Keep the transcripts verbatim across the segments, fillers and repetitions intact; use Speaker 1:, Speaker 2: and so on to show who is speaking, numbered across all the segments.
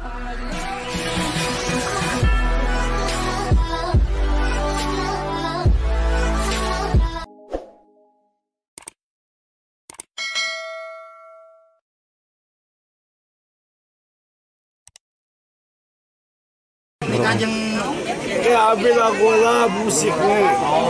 Speaker 1: Kajeng
Speaker 2: ya ambil lagu lah musiknya.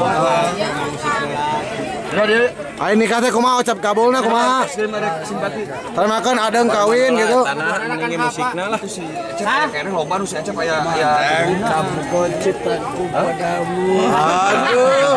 Speaker 2: Ayo nikah teh kumaha ucap kabulna kumaha? Karena kan adeng kawin gitu.
Speaker 3: Tanah ini musiknya lah. Kayaknya loba nu si Acep aya aya
Speaker 2: kamu kok ciptaku padamu. Aduh.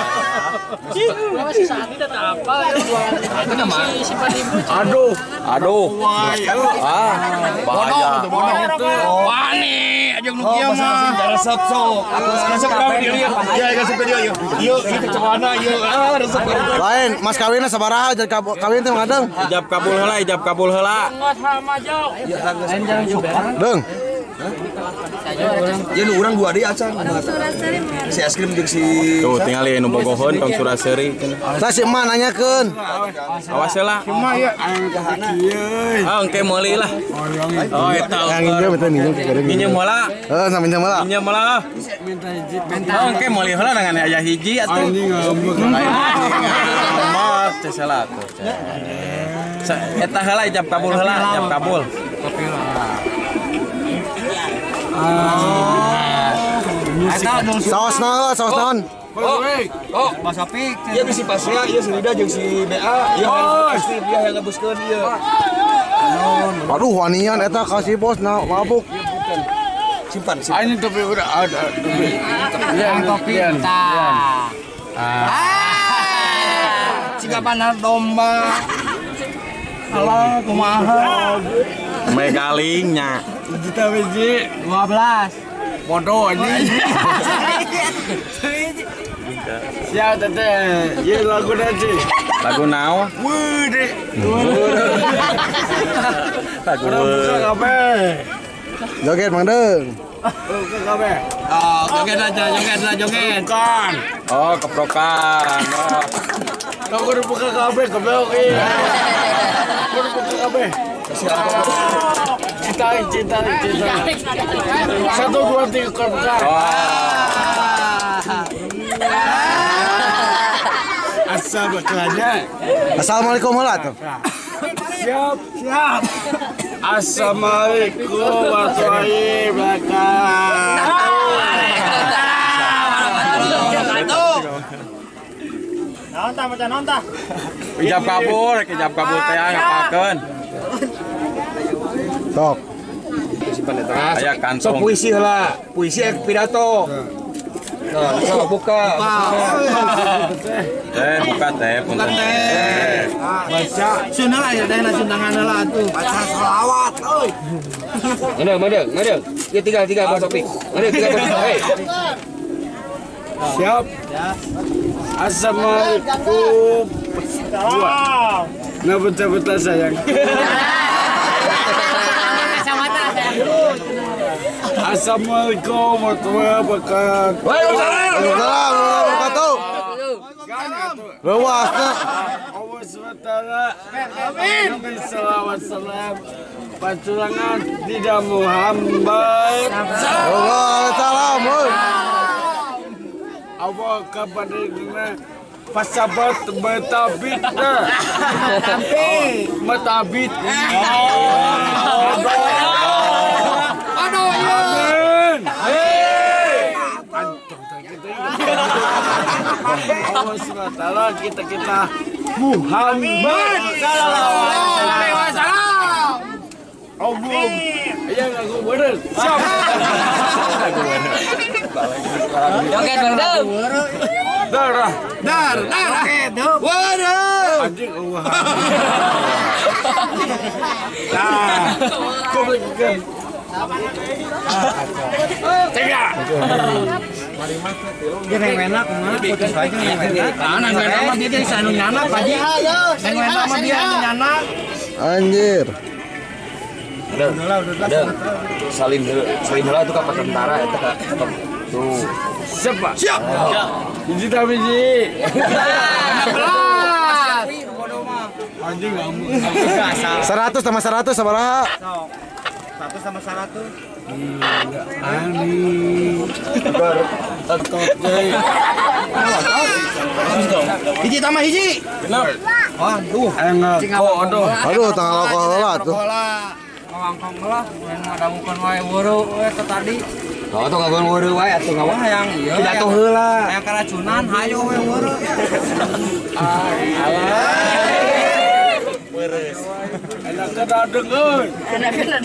Speaker 1: si Sandi dan apa ya si
Speaker 3: Aduh, aduh. Ah, bahaya.
Speaker 1: wani aja nu kieu mah
Speaker 3: Resep sok. Resep kabeh dia. Ya, resep dia yuk. Yuk, kita cobana yuk. Ah, resep.
Speaker 2: Lain, mas kawinna sabaraha jadi kawin teh ngadeng.
Speaker 3: Ijab kabul heula, ijab kabul heula.
Speaker 1: ngot hamajo
Speaker 2: Deng.
Speaker 3: Ya nu urang dua deui acan. Si es krim jeung si tuh tinggalin nu bogoheun Kang Suraseri.
Speaker 2: Tah si emak nanyakeun.
Speaker 3: Awas heula.
Speaker 2: Kumaha ya?
Speaker 3: Ah, engke meuli lah. Oh, eta.
Speaker 2: Yang injeu betul minjem ke keureung.
Speaker 3: Minjem heula.
Speaker 2: Heeh, sama minjem heula.
Speaker 3: Minjem heula.
Speaker 1: minta hiji
Speaker 3: Oh, engke meuli heula dengan aya hiji atuh. Anjing ngambek. Teh salah tuh. Eta heula ijab kabul heula, ijab kabul.
Speaker 2: Saos naon, saos naon?
Speaker 3: Oh, oh, Mas Apik. Ieu bisi pasnya, ieu si Rida jeung si B A. Ieu pasti dia yang ngebuskeun ieu.
Speaker 2: Aduh, wanian eta kasih bos na mabuk.
Speaker 3: Simpan, simpan.
Speaker 2: Ini topi udah ada topi.
Speaker 1: yang topi tah jika panar domba alah kumaha
Speaker 3: Megalingnya.
Speaker 2: Juta biji
Speaker 1: dua belas
Speaker 2: bodoh anjing. Siap teteh. Ieu lagu nanti.
Speaker 3: Lagu naon?
Speaker 2: Wude.
Speaker 3: Lagu
Speaker 2: Joget Mang Deng.
Speaker 1: oh joget aja joget lah joget
Speaker 2: Kan.
Speaker 3: Oh, keprokan. Oh.
Speaker 2: Aku udah buka kabeh keblok ieu. Aku udah buka kabeh. Cinta, cinta, cinta. Satu dua tiga kebuka. Asal bekalnya. Assalamualaikum warahmatullahi wabarakatuh. Siap, siap. Assalamualaikum warahmatullahi wabarakatuh.
Speaker 1: nonton macam nonton
Speaker 3: Ijab kabul, ijab kabul teh ngapakeun.
Speaker 2: Sok.
Speaker 3: Aya kantong.
Speaker 4: Sok puisi heula, puisi ek pidato. Nah, sok buka.
Speaker 3: Teh buka teh, punten teh.
Speaker 2: Baca.
Speaker 1: Sunda lah ya teh na sundangan heula atuh
Speaker 2: Baca selawat, euy.
Speaker 4: Mana, mana, mana? Ya tiga, tiga Mas Opik. Mana tiga Mas Opik? Hei.
Speaker 2: Siap. Assalamualaikum. Dua. Nah betul-betul sayang. Assalamualaikum warahmatullahi wabarakatuh. Waalaikumsalam warahmatullahi wabarakatuh. Luasnya. Allah subhanahu wa taala. Amin. Salawat salam. Panculangan tidak Muhammad. Allah salam. Allah kepada pasabat metabit metabit aduh amin Allah subhanahu wa taala kita kita Muhammad sallallahu alaihi wasallam Allah iya ngaku bener siap
Speaker 1: joget Bang Deum
Speaker 2: darah
Speaker 1: dar dar waduh
Speaker 2: anjing Allah nah komplikekan tiga
Speaker 1: dia neng enak kumaha putus bae neng enak ah neng enak mah dia teh anu nyana paji neng enak mah dia anu nyana
Speaker 2: anjir
Speaker 4: Ada, ada. Salin heula, salin heula itu ka tentara eta ka. Tuh.
Speaker 2: siapa siap biji tak biji anjing kamu seratus sama seratus sabaraha
Speaker 1: Satu sama seratus.
Speaker 2: Ani.
Speaker 1: Hiji tambah hiji. Waduh.
Speaker 2: Enggak. Oh, aduh.
Speaker 5: Aduh, tanggal alkohol tuh.
Speaker 1: Ngangkong lah, ada bukan wae wuru eta tadi.
Speaker 4: Oh, tuh ngagon wuru wae atuh ngawa
Speaker 1: Hayang ieu.
Speaker 4: Tidak tuh heula.
Speaker 1: Hayang keracunan hayo we wuru.
Speaker 2: Beres. Enak kada dengeun.
Speaker 6: Enak kan?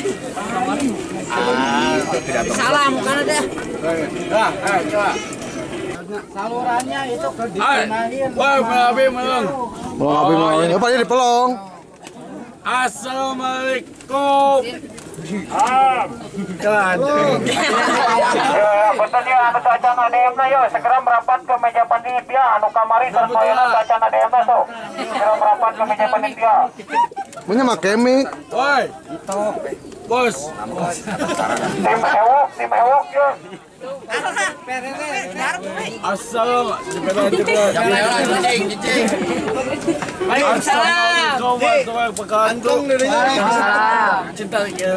Speaker 1: Salam kan ada.
Speaker 2: Nah, eh coba.
Speaker 1: Salurannya itu ke
Speaker 2: Hai. Wah, Abi Melong.
Speaker 5: Mau abi mau. Ya Pak di pelong.
Speaker 2: Assalamualaikum. Ah. Kan.
Speaker 7: Punten ya anu sacan A D M-na yo segera merapat ke meja panitia anu kamari terpayana sacan A D M-na tuh. Segera merapat ke meja panitia.
Speaker 5: Punya mah kemik.
Speaker 2: Woi. Bos.
Speaker 7: Tim ewok, tim ewok yo.
Speaker 2: Assalamualaikum. Assalamualaikum warahmatullahi wabarakatuh. Cinta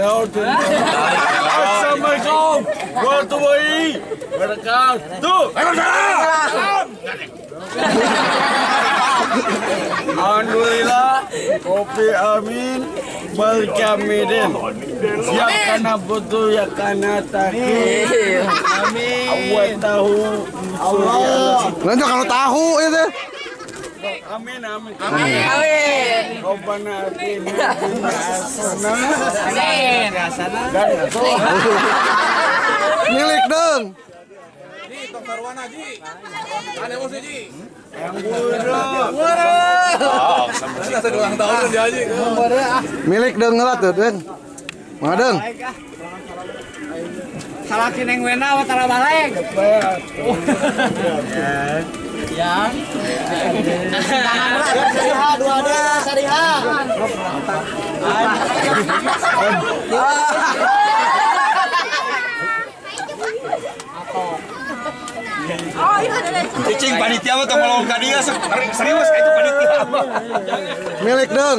Speaker 2: Assalamualaikum warahmatullahi wabarakatuh. Alhamdulillah, kopi amin, berkamidin. Siap karena butuh ya karena takut. Amin. Awal tahu. Allah.
Speaker 5: Lanjut kalau tahu itu.
Speaker 2: Amin amin.
Speaker 6: Amin. Amin.
Speaker 2: Robbana atina fid hasanah.
Speaker 6: Amin.
Speaker 2: Dan itu.
Speaker 5: Milik dong.
Speaker 2: Yang buruk.
Speaker 5: Milik dong ngelat tuh, Deng. Mana deng?
Speaker 1: Salah kineng wena watara baleng. Yang Sariha dua ada Sariha.
Speaker 6: Oh iya ada.
Speaker 3: Cicing panitia mah tong ngomong ka dia serius itu panitia mah.
Speaker 5: Milik dong.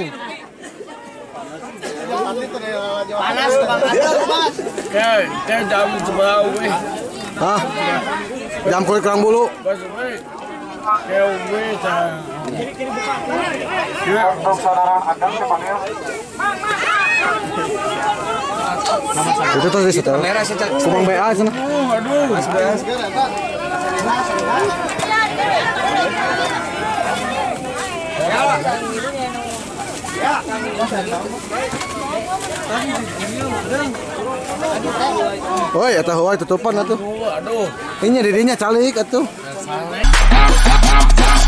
Speaker 1: Panas banget.
Speaker 2: Kayak kayak jam sebelah weh.
Speaker 5: Hah? Jam kulit kerang bulu.
Speaker 2: Bos weh. Kayak weh saya.
Speaker 7: Untuk saudara Adang dipanggil.
Speaker 5: Itu tuh di situ. Kumang B A sana.
Speaker 2: Aduh.
Speaker 5: Oh ya tahu tutupan atuh.
Speaker 2: Aduh.
Speaker 5: Ini dirinya calik atuh.